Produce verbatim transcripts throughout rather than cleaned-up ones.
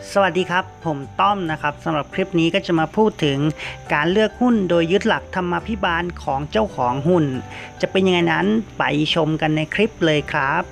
สวัสดีครับผมต้อมนะครับสำหรับคลิปนี้ก็จะมาพูดถึงการเลือกหุ้นโดยยึดหลักธรรมาภิบาลของเจ้าของหุ้นจะเป็นยังไงนั้นไปชมกันในคลิปเลยครับ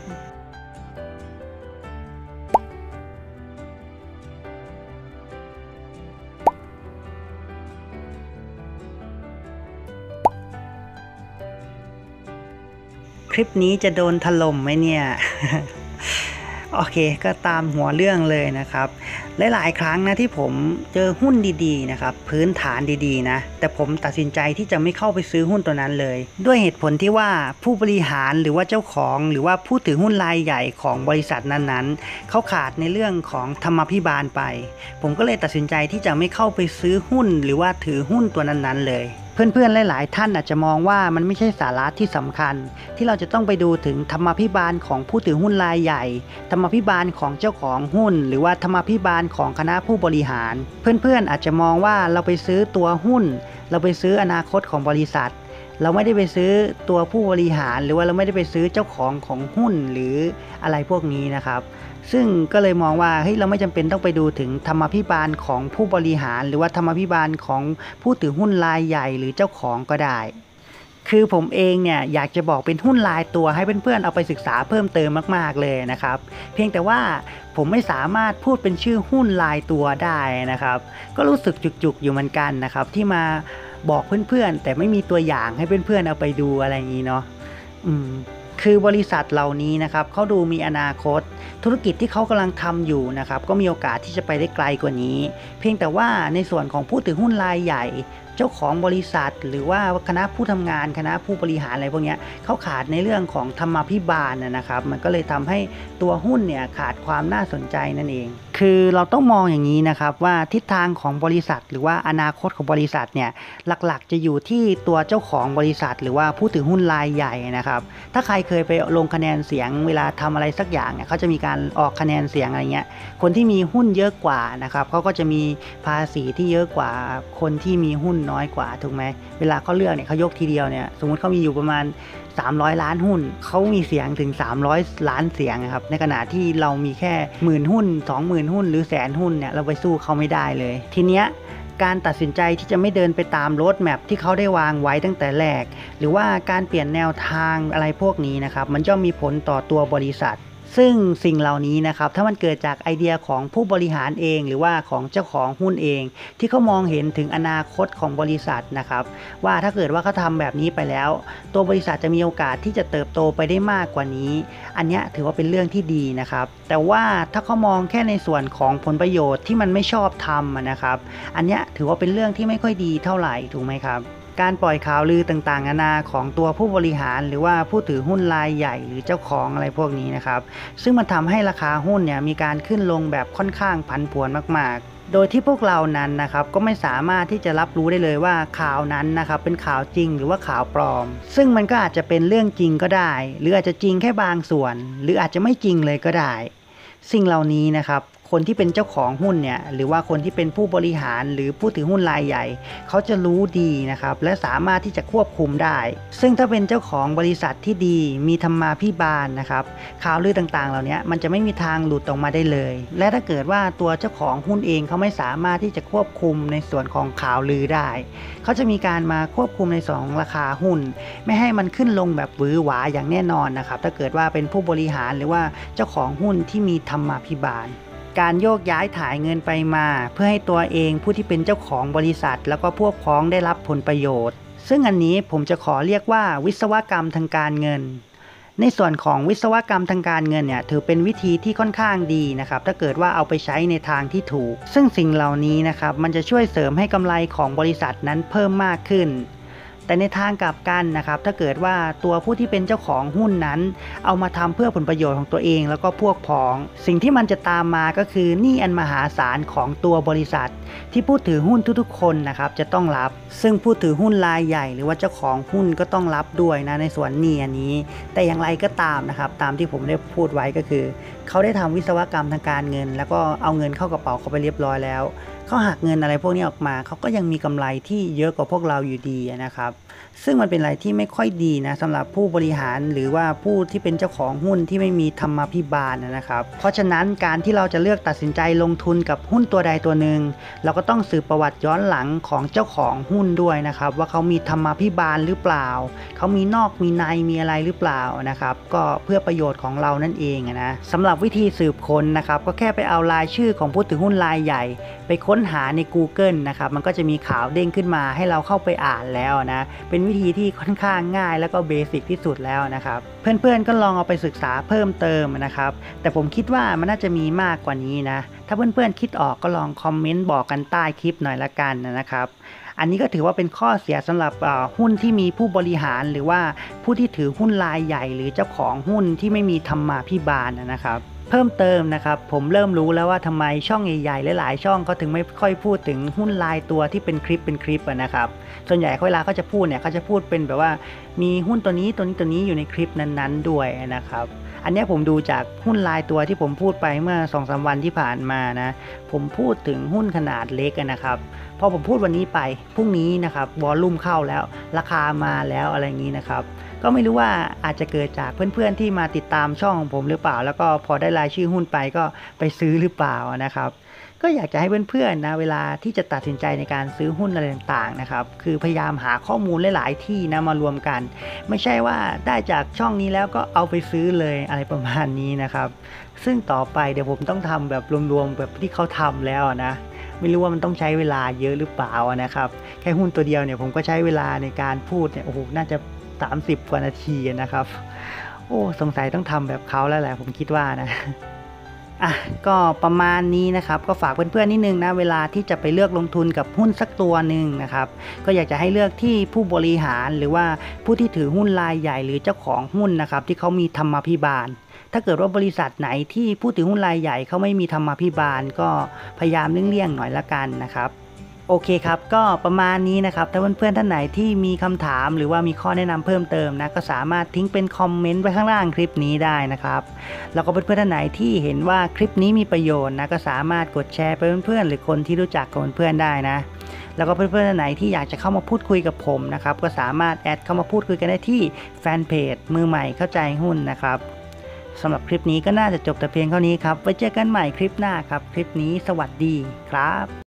คลิปนี้จะโดนถล่มไหมเนี่ย โอเคก็ตามหัวเรื่องเลยนะครับหลายๆครั้งนะที่ผมเจอหุ้นดีๆนะครับพื้นฐานดีๆนะแต่ผมตัดสินใจที่จะไม่เข้าไปซื้อหุ้นตัวนั้นเลยด้วยเหตุผลที่ว่าผู้บริหารหรือว่าเจ้าของหรือว่าผู้ถือหุ้นรายใหญ่ของบริษัทนั้นๆเขาขาดในเรื่องของธรรมาภิบาลไปผมก็เลยตัดสินใจที่จะไม่เข้าไปซื้อหุ้นหรือว่าถือหุ้นตัวนั้นๆเลยเพื่อนๆหลายๆท่านอาจจะมองว่ามันไม่ใช่สาระที่สำคัญที่เราจะต้องไปดูถึงธรรมาภิบาลของผู้ถือหุ้นรายใหญ่ธรรมาภิบาลของเจ้าของหุ้นหรือว่าธรรมาภิบาลของคณะผู้บริหารเพื่อนๆอาจจะมองว่าเราไปซื้อตัวหุ้นเราไปซื้ออนาคตของบริษัทเราไม่ได้ไปซื้อตัวผู้บริหารหรือว่าเราไม่ได้ไปซื้อเจ้าของของหุ้นหรืออะไรพวกนี้นะครับซึ่งก็เลยมองว่าเฮ้ยเราไม่จำเป็นต้องไปดูถึงธรรมาภิบาลของผู้บริหารหรือว่าธรรมาภิบาลของผู้ถือหุ้นรายใหญ่หรือเจ้าของก็ได้คือผมเองเนี่ยอยากจะบอกเป็นหุ้นรายตัวให้เพื่อนๆเอาไปศึกษาเพิ่มเติมมากๆเลยนะครับเพียงแต่ว่าผมไม่สามารถพูดเป็นชื่อหุ้นรายตัวได้นะครับก็รู้สึกจุกๆอยู่เหมือนกันนะครับที่มาบอกเพื่อนๆแต่ไม่มีตัวอย่างให้เพื่อนๆเอาไปดูอะไรอย่างนี้เนาะอืมคือบริษัทเหล่านี้นะครับเขาดูมีอนาคตธุรกิจที่เขากำลังทำอยู่นะครับก็มีโอกาสที่จะไปได้ไกลกว่านี้เพียงแต่ว่าในส่วนของผู้ถือหุ้นรายใหญ่เจ้าของบริษัทหรือว่าคณะผู้ทำงานคณะผู้บริหารอะไรพวกนี้เขาขาดในเรื่องของธรรมาภิบาลนะครับมันก็เลยทำให้ตัวหุ้นเนี่ยขาดความน่าสนใจนั่นเองคือเราต้องมองอย่างนี้นะครับว่าทิศทางของบริษัทหรือว่าอนาคตของบริษัทเนี่ยหลักๆจะอยู่ที่ตัวเจ้าของบริษัทหรือว่าผู้ถือหุ้นรายใหญ่นะครับถ้าใครเคยไปลงคะแนนเสียงเวลาทำอะไรสักอย่างเนี่ยเขาจะมีการออกคะแนนเสียงอะไรเงี้ยคนที่มีหุ้นเยอะกว่านะครับเขาก็จะมีภาษีที่เยอะกว่าคนที่มีหุ้นน้อยกว่าถูกไหมเวลาเขาเลือกเนี่ยเขายกทีเดียวเนี่ยสมมุติเขามีอยู่ประมาณสามร้อยล้านหุ้นเขามีเสียงถึงสามร้อยล้านเสียงครับในขณะที่เรามีแค่หมื่นหุ้น สองหมื่น หุ้นหรือแสนหุ้นเนี่ยเราไปสู้เขาไม่ได้เลยทีเนี้ยการตัดสินใจที่จะไม่เดินไปตามโรดแมพที่เขาได้วางไว้ตั้งแต่แรกหรือว่าการเปลี่ยนแนวทางอะไรพวกนี้นะครับมันย่อมมีผลต่อตัวบริษัทซึ่งสิ่งเหล่านี้นะครับถ้ามันเกิดจากไอเดียของผู้บริหารเองหรือว่าของเจ้าของหุ้นเองที่เขามองเห็นถึงอนาคตของบริษัทนะครับว่าถ้าเกิดว่าเขาทำแบบนี้ไปแล้วตัวบริษัทจะมีโอกาสที่จะเติบโตไปได้มากกว่านี้อันนี้ถือว่าเป็นเรื่องที่ดีนะครับแต่ว่าถ้าเขามองแค่ในส่วนของผลประโยชน์ที่มันไม่ชอบทำนะครับอันนี้ถือว่าเป็นเรื่องที่ไม่ค่อยดีเท่าไหร่ถูกไหมครับการปล่อยข่าวลือต่างๆนานาของตัวผู้บริหารหรือว่าผู้ถือหุ้นรายใหญ่หรือเจ้าของอะไรพวกนี้นะครับซึ่งมันทำให้ราคาหุ้นเนี่ยมีการขึ้นลงแบบค่อนข้างผันผวนมากๆโดยที่พวกเรานั้นนะครับก็ไม่สามารถที่จะรับรู้ได้เลยว่าข่าวนั้นนะครับเป็นข่าวจริงหรือว่าข่าวปลอมซึ่งมันก็อาจจะเป็นเรื่องจริงก็ได้หรืออาจจะจริงแค่บางส่วนหรืออาจจะไม่จริงเลยก็ได้สิ่งเหล่านี้นะครับคนที่เป็นเจ้าของหุ้นเนี่ยหรือว่าคนที่เป็นผู้บริหารหรือผู้ถือหุ้นรายใหญ่เขาจะรู้ดีนะครับและสามารถที่จะควบคุมได้ซึ่งถ้าเป็นเจ้าของบริษัทที่ดีมีธรรมาภิบาลนะครับข่าวลือต่างๆเหล่านี้มันจะไม่มีทางหลุดออกมาได้เลยและถ้าเกิดว่าตัวเจ้าของหุ้นเองเขาไม่สามารถที่จะควบคุมในส่วนของข่าวลือได้เขาจะมีการมาควบคุมในส่วนของราคาหุ้นไม่ให้มันขึ้นลงแบบหวือหวาอย่างแน่นอนนะครับถ้าเกิดว่าเป็นผู้บริหารหรือว่าเจ้าของหุ้นที่มีธรรมาภิบาลการโยกย้ายถ่ายเงินไปมาเพื่อให้ตัวเองผู้ที่เป็นเจ้าของบริษัทแล้วก็พวกพ้องได้รับผลประโยชน์ซึ่งอันนี้ผมจะขอเรียกว่าวิศวกรรมทางการเงินในส่วนของวิศวกรรมทางการเงินเนี่ยถือเป็นวิธีที่ค่อนข้างดีนะครับถ้าเกิดว่าเอาไปใช้ในทางที่ถูกซึ่งสิ่งเหล่านี้นะครับมันจะช่วยเสริมให้กำไรของบริษัทนั้นเพิ่มมากขึ้นแต่ในทางกลับกันนะครับถ้าเกิดว่าตัวผู้ที่เป็นเจ้าของหุ้นนั้นเอามาทำเพื่อผลประโยชน์ของตัวเองแล้วก็พวกพ้องสิ่งที่มันจะตามมาก็คือหนี้อันมหาศาลของตัวบริษัทที่ผู้ถือหุ้นทุกๆคนนะครับจะต้องรับซึ่งผู้ถือหุ้นรายใหญ่หรือว่าเจ้าของหุ้นก็ต้องรับด้วยนะในส่วนหนี้อันนี้แต่อย่างไรก็ตามนะครับตามที่ผมได้พูดไว้ก็คือเขาได้ทำวิศวกรรมทางการเงินแล้วก็เอาเงินเข้ากระเป๋าเขาไปเรียบร้อยแล้วเขาหักเงินอะไรพวกนี้ออกมาเขาก็ยังมีกำไรที่เยอะกว่าพวกเราอยู่ดีนะครับซึ่งมันเป็นอะไรที่ไม่ค่อยดีนะสำหรับผู้บริหารหรือว่าผู้ที่เป็นเจ้าของหุ้นที่ไม่มีธรรมาภิบาลนะครับเพราะฉะนั้นการที่เราจะเลือกตัดสินใจลงทุนกับหุ้นตัวใดตัวหนึ่งเราก็ต้องสืบประวัติย้อนหลังของเจ้าของหุ้นด้วยนะครับว่าเขามีธรรมาภิบาลหรือเปล่าเขามีนอกมีในมีอะไรหรือเปล่านะครับก็เพื่อประโยชน์ของเรานั่นเองนะสำหรับวิธีสืบค้นนะครับก็แค่ไปเอารายชื่อของผู้ถือหุ้นรายใหญ่ไปค้นหาใน Google นะครับมันก็จะมีข่าวเด้งขึ้นมาให้เราเข้าไปอ่านแล้วนะเป็นวิธีที่ค่อนข้างง่ายแล้วก็เบสิกที่สุดแล้วนะครับเพื่อนๆก็ลองเอาไปศึกษาเพิ่มเติมนะครับแต่ผมคิดว่ามันน่าจะมีมากกว่านี้นะถ้าเพื่อนๆคิดออกก็ลองคอมเมนต์บอกกันใต้คลิปหน่อยละกันนะครับอันนี้ก็ถือว่าเป็นข้อเสียสำหรับหุ้นที่มีผู้บริหารหรือว่าผู้ที่ถือหุ้นรายใหญ่หรือเจ้าของหุ้นที่ไม่มีธรรมาภิบาลนะครับเพิ่มเติมนะครับผมเริ่มรู้แล้วว่าทำไมช่องใหญ่ๆหลายๆช่องเขาถึงไม่ค่อยพูดถึงหุ้นรายตัวที่เป็นคลิปเป็นคลิปนะครับส่วนใหญ่เวลาเขาจะพูดเนี่ยเขาจะพูดเป็นแบบว่ามีหุ้นตัวนี้ตัวนี้ตัวนี้อยู่ในคลิปนั้นๆด้วยนะครับอันนี้ผมดูจากหุ้นรายตัวที่ผมพูดไปเมื่อ สองสาม วันที่ผ่านมานะผมพูดถึงหุ้นขนาดเล็กนะครับพอผมพูดวันนี้ไปพรุ่งนี้นะครับวอลลุ่มเข้าแล้วราคามาแล้วอะไรอย่างนี้นะครับก็ไม่รู้ว่าอาจจะเกิดจากเพื่อนๆที่มาติดตามช่องของผมหรือเปล่าแล้วก็พอได้รายชื่อหุ้นไปก็ไปซื้อหรือเปล่านะครับก็อยากจะให้เพื่อนๆนะเวลาที่จะตัดสินใจในการซื้อหุ้นอะไรต่างๆนะครับคือพยายามหาข้อมูลหลายๆที่นะมารวมกันไม่ใช่ว่าได้จากช่องนี้แล้วก็เอาไปซื้อเลยอะไรประมาณนี้นะครับซึ่งต่อไปเดี๋ยวผมต้องทำแบบรวมๆแบบที่เขาทำแล้วนะไม่รู้ว่ามันต้องใช้เวลาเยอะหรือเปล่านะครับแค่หุ้นตัวเดียวเนี่ยผมก็ใช้เวลาในการพูดเนี่ยโอ้โหน่าจะสามสิบกว่านาทีนะครับโอ้สงสัยต้องทำแบบเขาแล้วแหละผมคิดว่านะอ่ะก็ประมาณนี้นะครับก็ฝากเพื่อนๆนิดนึงนะเวลาที่จะไปเลือกลงทุนกับหุ้นสักตัวหนึ่งนะครับก็อยากจะให้เลือกที่ผู้บริหารหรือว่าผู้ที่ถือหุ้นรายใหญ่หรือเจ้าของหุ้นนะครับที่เขามีธรรมาภิบาลถ้าเกิดว่าบริษัทไหนที่ผู้ถือหุ้นรายใหญ่เขาไม่มีธรรมาภิบาลก็พยายามเลี่ยงๆหน่อยละกันนะครับโอเคครับก็ประมาณนี้นะครับถ้าเพื่อนๆท่านไหนที่มีคำถามหรือว่ามีข้อแนะนำเพิ่มเติมนะก็สามารถทิ้งเป็นคอมเมนต์ไว้ข้างล่างคลิปนี้ได้นะครับแล้วก็เพื่อนๆท่านไหนที่เห็นว่าคลิปนี้มีประโยชน์นะก็สามารถกดแชร์ไปเพื่อนๆหรือคนที่รู้จักกับเพื่อนๆได้นะแล้วก็เพื่อนๆท่านไหนที่อยากจะเข้ามาพูดคุยกับผมนะครับก็สามารถแอดเข้ามาพูดคุยกันได้ที่แฟนเพจมือใหม่เข้าใจหุ้นนะครับสำหรับคลิปนี้ก็น่าจะจบแต่เพียงเท่านี้ครับไว้เจอกันใหม่คลิปหน้าครับคลิปนี้สวัสดีครับ